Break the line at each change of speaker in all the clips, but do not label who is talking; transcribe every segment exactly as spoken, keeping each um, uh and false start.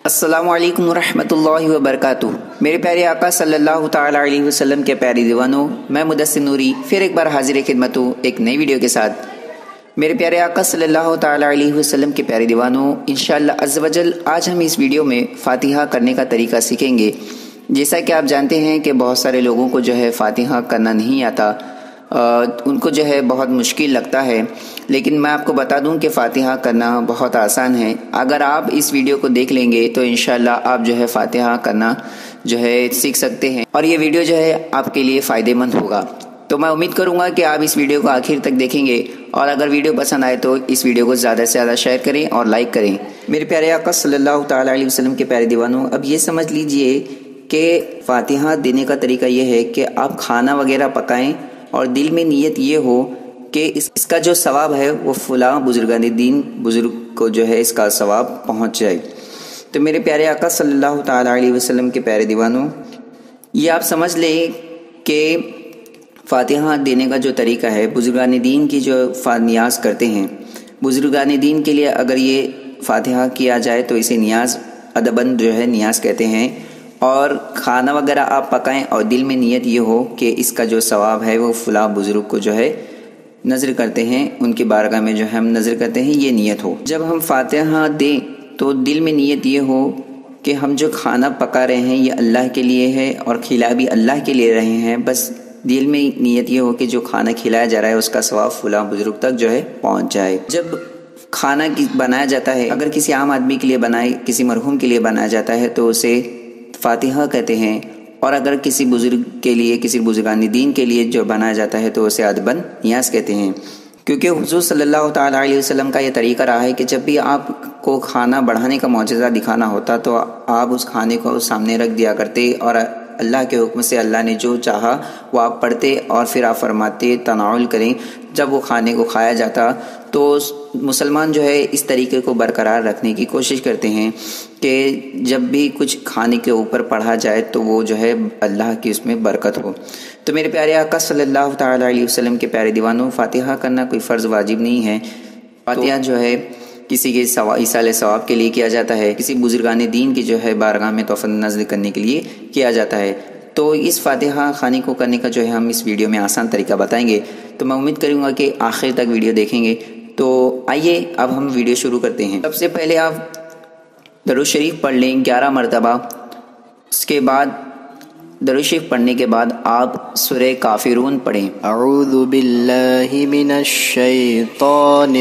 السلام علیکم ورحمۃ اللہ وبرکاتہ۔ میرے پیارے آقا صلی اللہ تعالیٰ علیہ وسلم کے پیارے دیوانوں، میں مدثر نوری پھر ایک بار حاضر خدمت ہوں ایک نئی ویڈیو کے ساتھ۔ میرے پیارے آقا صلی اللہ تعالیٰ علیہ وسلم کے پیارے دیوانوں، انشاءاللہ عز و جل آج ہم اس ویڈیو میں فاتحہ کرنے کا طریقہ سیکھیں گے۔ جیسا کہ آپ جانتے ہیں کہ بہت سارے لوگوں کو جو ہے فاتحہ کرنا نہیں آتا، ان کو جو ہے بہت مشکل لگتا ہے، لیکن میں آپ کو بتا دوں کہ فاتحہ کرنا بہت آسان ہے۔ اگر آپ اس ویڈیو کو دیکھ لیں گے تو انشاءاللہ آپ جو ہے فاتحہ کرنا جو ہے سیکھ سکتے ہیں، اور یہ ویڈیو جو ہے آپ کے لیے فائدہ مند ہوگا۔ تو میں امید کروں گا کہ آپ اس ویڈیو کو آخر تک دیکھیں گے، اور اگر ویڈیو پسند آئے تو اس ویڈیو کو زیادہ سے زیادہ شیئر کریں اور لائک کریں۔ میرے پیارے آقا صلی اللہ تعالیٰ علیہ وسلم کے پیارے دیوانوں، اب یہ سمجھ لیجئے کہ فاتحہ دینے کا طریقہ یہ ہے کہ آپ کھانا وغیرہ پکائیں اور دل میں نیت یہ ہو کہ اس اس کا جو ثواب ہے وہ فلاں بزرگان دین بزرگ کو جو ہے اس کا ثواب پہنچ جائے۔ تو میرے پیارے آقا صلی اللہ تعالیٰ علیہ وسلم کے پیارے دیوانوں، یہ آپ سمجھ لیں کہ فاتحہ دینے کا جو طریقہ ہے، بزرگان دین کی جو نیاز کرتے ہیں، بزرگان دین کے لیے اگر یہ فاتحہ کیا جائے تو اسے نیاز ادباً جو ہے نیاز کہتے ہیں، اور کھانا وغیرہ آپ پکائیں اور دل میں نیت یہ ہو کہ اس کا جو ثواب ہے وہ فلاں بزرگ کو جو ہے نذر کرتے ہیں، ان کی بارگاہ میں جو ہم نذر کرتے ہیں، یہ نیت ہو۔ جب ہم فاتحہ دیں تو دل میں نیت یہ ہو کہ ہم جو کھانا پکا رہے ہیں یہ اللہ کے لیے ہے اور کھلا بھی اللہ کے لیے رہے ہیں، بس دل میں نیت یہ ہو کہ جو کھانا کھلایا جا رہا ہے اس کا ثواب فلاں بزرگ تک جو ہے پہنچ جائے۔ جب کھانا بنایا جاتا ہے، اگر کسی عام آدمی کے لیے بنائے، کسی مرحوم کے لیے بنایا جاتا ہے تو اسے فاتحہ کہتے ہیں، اور اگر کسی بزرگ کے لیے، کسی بزرگان دین کے لیے جو بنایا جاتا ہے تو اسے ادباً نیاز کہتے ہیں، کیونکہ حضور صلی اللہ تعالیٰ علیہ وسلم کا یہ طریقہ رہا ہے کہ جب بھی آپ کو کھانا بڑھانے کا معجزہ دکھانا ہوتا تو آپ اس کھانے کو سامنے رکھ دیا کرتے، اور اللہ کے حکم سے اللہ نے جو چاہا وہ آپ پڑھتے، اور پھر آپ فرماتے تناول کریں۔ جب وہ کھانے کو کھایا جاتا تو مسلمان جو ہے اس طریقے کو برقرار رکھنے کی کوشش کرتے ہیں کہ جب بھی کچھ کھانے کے اوپر پڑھا جائے تو وہ جو ہے اللہ کی اس میں برکت ہو۔ تو میرے پیارے آقا صلی اللہ تعالیٰ علیہ وسلم کے پیارے دیوانوں، فاتحہ کرنا کوئی فرض واجب نہیں ہے۔ فاتحہ جو ہے کسی کے ایصال ثواب کے لیے کیا جاتا ہے، کسی بزرگان دین کی جو ہے بارگاہ میں تحفہ نذر کرنے کے لیے کیا جاتا ہے۔ تو اس فاتحہ خوانی کو کرنے کا جو ہے ہم اس ویڈیو میں آسان طریقہ بتائیں گے، تو میں امید کروں گا کہ آخر تک ویڈیو دیکھیں گے۔ تو آئیے اب ہم ویڈیو شروع کرتے ہیں۔ سب سے پہلے آپ درود شریف پڑھ لیں گیارہ مرتبہ، اس کے بعد درود شریف پڑھنے کے بعد آپ سورہ کافرون پڑھیں۔
اعوذ باللہ من الشیطان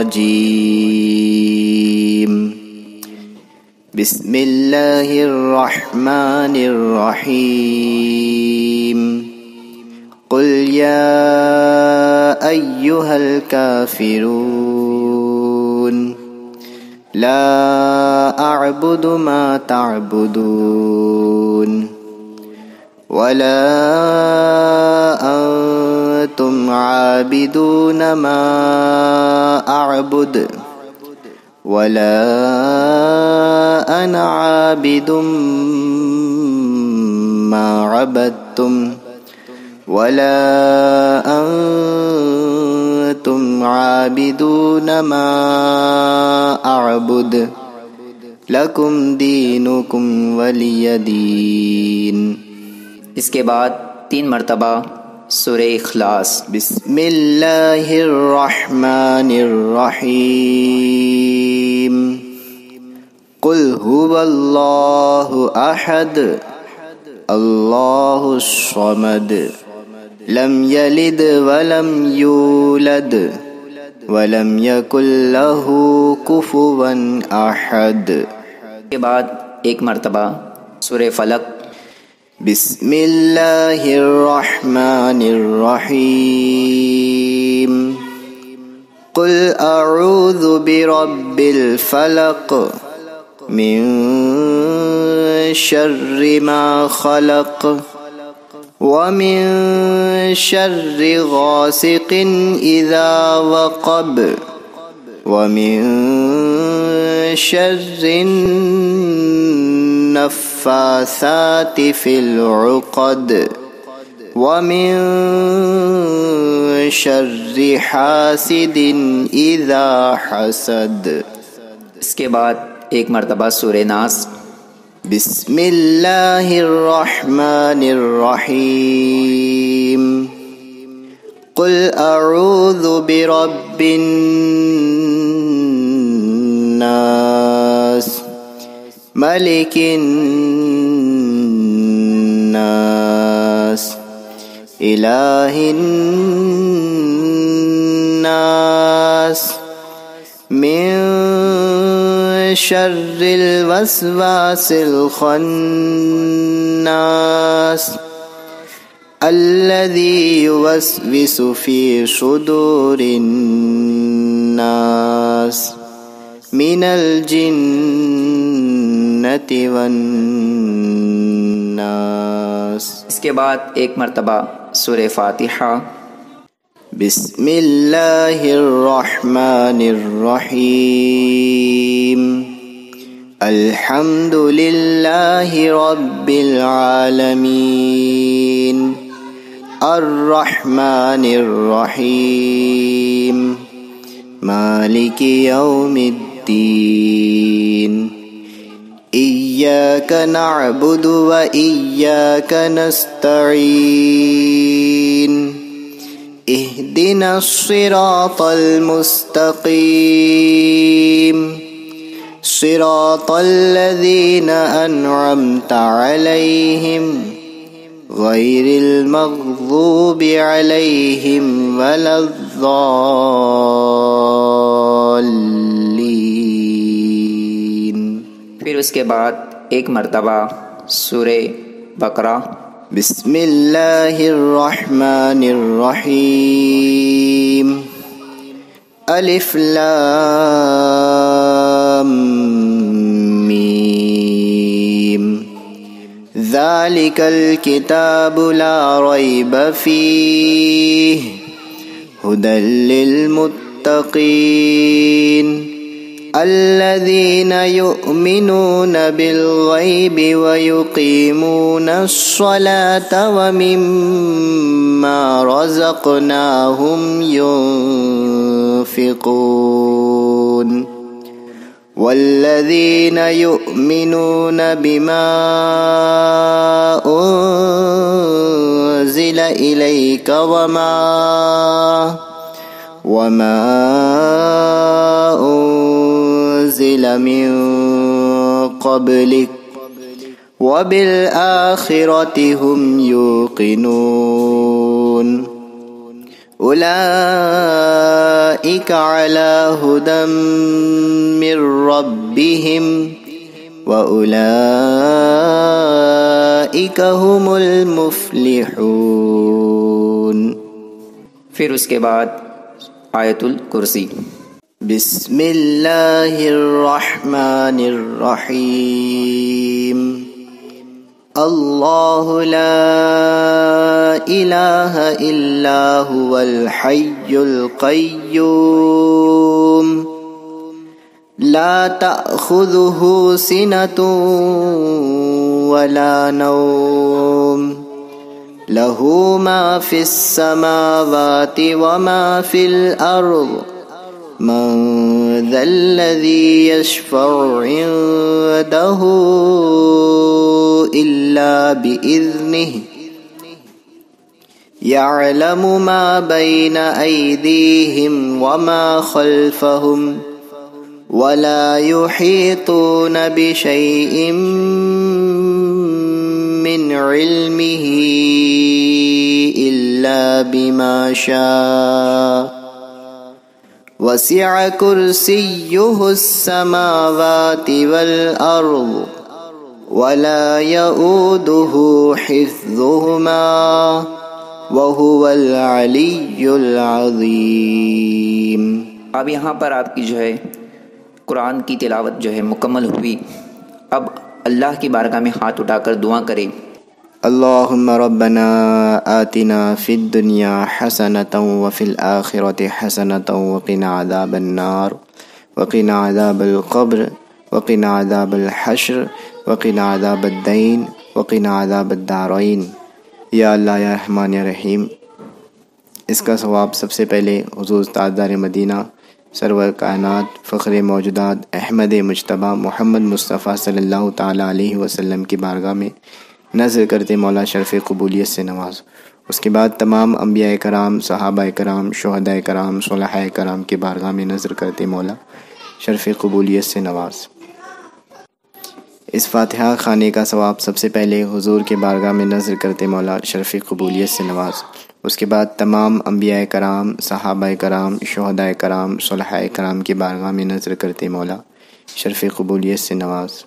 الرجیم، بسم اللہ الرحمن الرحیم، قل یا ایہا الکافرون لا اعبد ما تعبدون ولا انتم عابدون ما اعبد ولا انا عابد ما عبدتم ولا انتم عابدون ما اعبد لکم دینکم ولی دین۔
اس کے بعد تین مرتبہ سورہ اخلاص۔
بسم اللہ الرحمن الرحیم، قل هو اللہ احد اللہ الصمد لم یلد ولم یولد ولم یکن لہ کفوا احد۔
کے بعد ایک مرتبہ سورہ فلق۔
بسم اللہ الرحمن الرحیم، قل اعوذ برب الفلق من شر ما خلق ومن شر غاسق اذا وقب ومن شر النفاثات في العقد ومن شر حاسد اذا حسد۔
اس کے بعد ایک مرتبہ سورہ ناس۔
بسم اللہ الرحمن الرحیم قل اعوذ برب الناس ملک الناس الہ الناس من شر الوسواس الخناس الذي يوسوس في صدور الناس من الجنة والناس۔
اس کے بعد ایک مرتبہ سورہ فاتحہ۔
بسم اللہ الرحمن الرحیم الحمد للہ رب العالمین الرحمن الرحیم مالک یوم الدین ایاک نعبد و ایاک نستعین اهدنا الصراط المستقيم صراط الذين أنعمت عليهم غير المغضوب عليهم ولا الضالين۔
پھر اس کے بعد ایک مرتبہ سورہ بقرہ۔
بسم اللہ الرحمن الرحیم الف لام میم ذالک الکتاب لا ریب فیہ ھدی للمتقین الذين يؤمنون بالغيب ويقيمون الصلاة ومما رزقناهم ينفقون والذين يؤمنون بما أنزل إليك وما وما أنزل من قبلك وبالآخرة هم يوقنون أولئك على هدى من ربهم وأولئك هم المفلحون۔
پھر اس کے بعد آیت الکرسی۔
بسم اللہ الرحمن الرحیم اللہ لا الہ الا هو الحی القیوم لا تأخذه سنة ولا نوم له ما في السماوات وما في الأرض من ذا الذي يشفع عنده إلا بإذنه يعلم ما بين أيديهم وما خلفهم ولا يحيطون بشيء من علمه إلا بما شاء وسع كرسيه السماوات والأرض ولا يؤوده حفظهما وهو العلي العظيم۔
اب یہاں پر آپ کی جو ہے قرآن کی تلاوت جو ہے مکمل ہوئی۔ اب اللہ کی بارگاہ میں ہاتھ اٹھا کر دعا کریں۔
اللہم ربنا آتنا فی الدنیا حسنة وفی الآخرة حسنة وقنا عذاب النار وقنا عذاب القبر وقنا عذاب الحشر وقنا عذاب الدین وقنا عذاب الدارین۔ یا اللہ یا رحمان یا رحیم، اس کا ثواب سب سے پہلے حضور تاجدار مدینہ سرور کائنات فخر موجودات احمد مجتبیٰ محمد مصطفیٰ صلی اللہ تعالیٰ علیہ وسلم کی بارگاہ میں نذر کرتے مولا شرف قبولیت سے نواز۔ اس کے بعد تمام انبیاء کرام، صحابہ کرام، شہداء کرام، صلحاء کرام کی بارگاہ میں نذر کرتے مولا شرف قبولیت سے نواز۔ اس فاتحہ خانے کا ثواب سب سے پہلے حضور کے بارگاہ میں نذر کرتے مولا شرف قبولیت سے نواز۔ اس کے بعد تمام انبیاء کرام، صحابہ کرام، شہداء کرام، صلحاء کرام کی بارگاہ میں نذر کرتے مولا شرف قبولیت سے نواز۔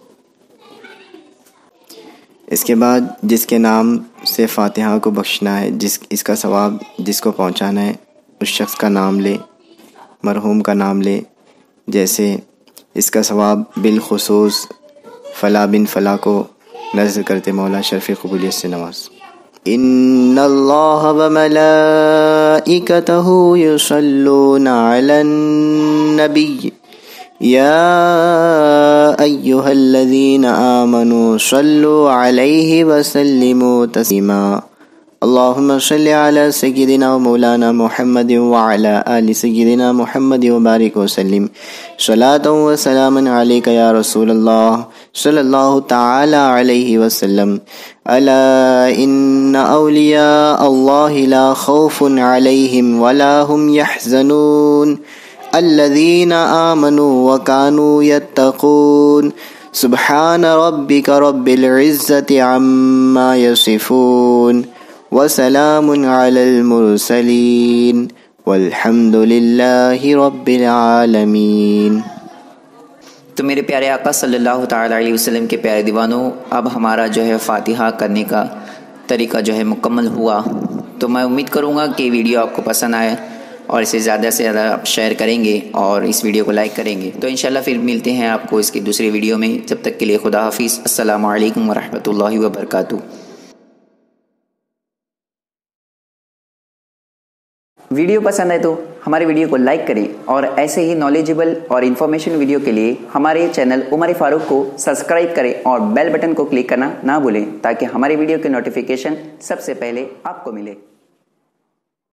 اس کے بعد جس کے نام سے فاتحہ کو بخشنا ہے، جس اس کا ثواب جس کو پہنچانا ہے، اس شخص کا نام لے، مرحوم کا نام لے۔ جیسے اس کا ثواب بالخصوص فلاں بن فلاں کو نذر کرتے مولا شرف قبولیت سے نواز۔ ان اللہ وملائکتہ یصلون علی النبی یا ایہا الذین آمنوا صلوا علیہ وسلموا تسلیما۔ اللہم صلی علی سیدنا و مولانا محمد وعلی آل سیدنا محمد وبارک وسلم صلاۃ و سلاما علیک یا رسول اللہ صلی اللہ تعالی علیہ وسلم۔ الا ان اولیاء اللہ لا خوف علیہم ولا هم یحزنون الذین آمنوا وکانوا یتقون۔ سبحان ربک رب العزة عما یصفون وسلام علی المرسلین والحمد للہ رب العالمین۔
تو میرے پیارے آقا صلی اللہ تعالیٰ علیہ وسلم کے پیارے دیوانوں، اب ہمارا جو ہے فاتحہ کرنے کا طریقہ جو ہے مکمل ہوا۔ تو میں امید کروں گا کہ ویڈیو آپ کو پسند آئے اور اسے زیادہ سے زیادہ آپ شیئر کریں گے اور اس ویڈیو کو لائک کریں گے۔ تو انشاءاللہ پھر ملتے ہیں آپ کو اس کی دوسری ویڈیو میں۔ جب تک کے لیے خدا حافظ۔ السلام علیکم ورحمۃ اللہ وبرکاتہ۔ ویڈیو پسند ہے تو ہمارے ویڈیو کو لائک کریں اور ایسے ہی نالجیبل اور انفارمیشن ویڈیو کے لیے ہمارے چینل عمر فاروق کو سبسکرائب کریں اور بیل بٹن کو کلک کرنا نہ بھولیں تاکہ ہماری ویڈیو کے نوٹیفیکیشن سب سے پہلے آپ کو ملے۔